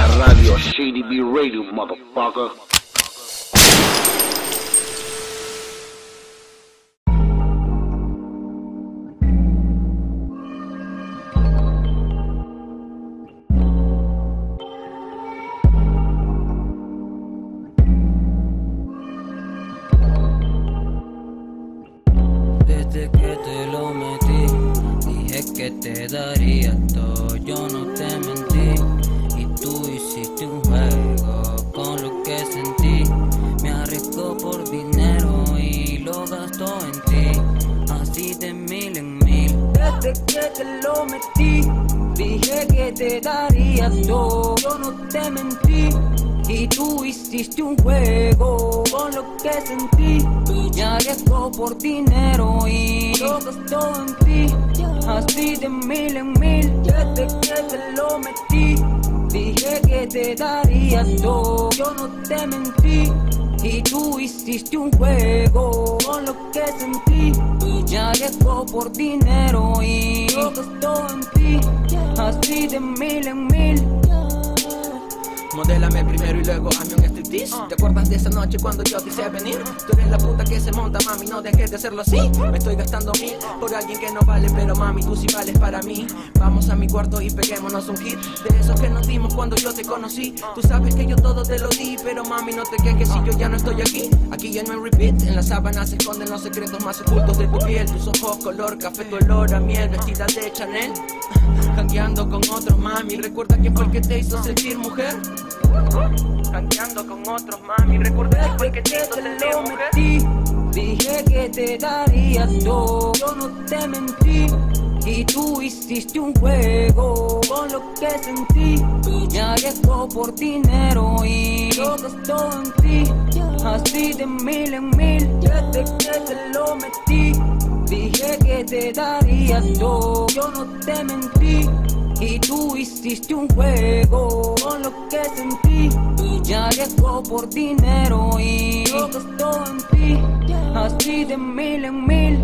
la radio, Shady B Radio, motherfucker. Desde que te lo metí, dije que te daría todo, yo no te mentí. Y tú hiciste un juego con lo que sentí. Me arriesgo por dinero y lo gasto en ti, así de mil en mil. Desde que te lo metí, dije que te daría todo, yo no te mentí. Y tú hiciste un juego con lo que sentí. Me arriesgo por dinero y lo gasto en ti, así de mil en mil. Desde que te lo metí, dije que te daría todo, yo no te mentí. Y tú hiciste un juego con lo que sentí. Me arriesgo por dinero y lo gasto en ti, así de mil en mil. Modélame primero y luego hazme un striptease. ¿Te acuerdas de esa noche cuando yo te hice venir? Tú eres la puta que se monta, mami, no dejes de hacerlo así. Me estoy gastando mil por alguien que no vale, pero mami, tú sí vales para mí. Vamos a mi cuarto y peguémonos un hit de esos que nos dimos cuando yo te conocí. Tú sabes que yo todo te lo di, pero mami, no te quejes si yo ya no estoy aquí. Aquí ya no hay repeat, en las sábanas se esconden los secretos más ocultos de tu piel. Tus ojos color café, tu olor a miel, vestida de Chanel. Jangueando con otros, mami, ¿recuerda quién fue el que te hizo sentir mujer? Jangueando con otros, mami, ¿recuerda quién fue el que te hizo sentir mujer? Dije que te daría todo, yo no te mentí. Y tú hiciste un juego con lo que sentí. Me arriesgo por dinero y lo gasto en ti, así de mil en mil. Desde que te lo metí, dije que te daría todo, yo no te mentí. Y tú hiciste un juego con lo que sentí. Me arriesgo por dinero y lo gasto en ti, así de mil en mil.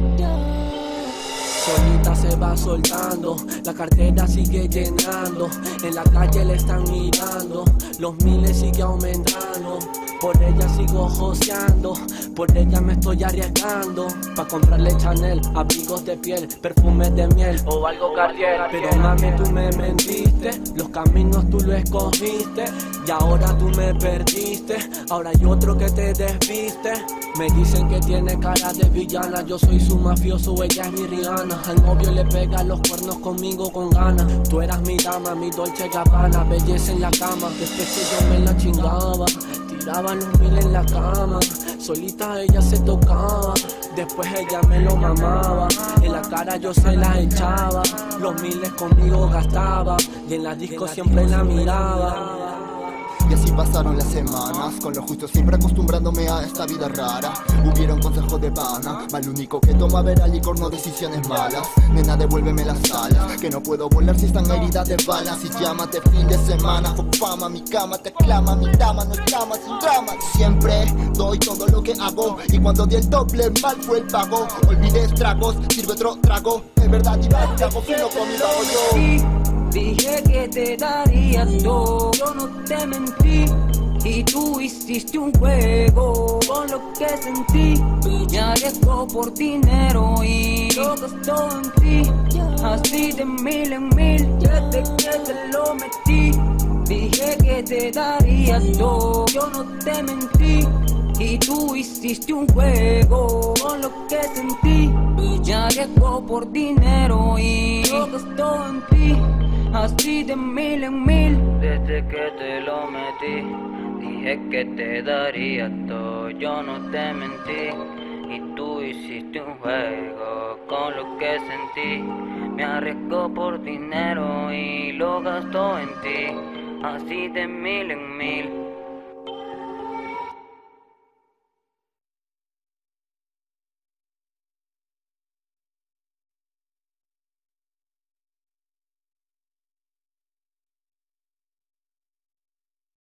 Solita se va soltando, la cartera sigue llenando. En la calle le están mirando, los miles sigue aumentando. Por ella sigo joseando, por ella me estoy arriesgando. Pa' comprarle Chanel, abrigos de piel, perfumes de miel o algo Cartier. Pero mami, tú me mentiste, los caminos tú lo escogiste. Y ahora tú me perdiste, ahora hay otro que te desviste. Me dicen que tiene cara de villana, yo soy su mafioso, ella es mi Rihanna. Al novio le pega los cuernos conmigo con ganas. Tú eras mi dama, mi Dolce Gabbana, belleza en la cama. Después que yo me la chingaba, tiraba los mil en la cama. Solita ella se tocaba, después ella me lo mamaba. En la cara yo se la echaba, los miles conmigo gastaba. Y en la disco siempre la miraba. Y así pasaron las semanas, con lo justo siempre acostumbrándome a esta vida rara. Hubieron consejos de pana, mal único que toma ver al licor, no decisiones malas. Nena, devuélveme las alas, que no puedo volar si están heridas de balas. Y llámate fin de semana, con fama, mi cama te clama, mi dama no llama sin drama. Siempre doy todo lo que hago, y cuando di el doble mal fue el pago. Olvidé estragos, sirve otro trago, en verdad iba a hago fino con mi bajo yo. Dije que te daría todo, yo no te mentí. Y tú hiciste un juego con lo que sentí. Me arriesgo por dinero y lo gasto en ti, así de mil en mil. Desde que te lo metí, dije que te daría todo, yo no te mentí. Y tú hiciste un juego con lo que sentí. Me arriesgo por dinero y lo gasto en ti, así de mil en mil. Desde que te lo metí, dije que te daría todo, yo no te mentí. Y tú hiciste un juego con lo que sentí. Me arriesgo por dinero y lo gasto en ti, así de mil en mil.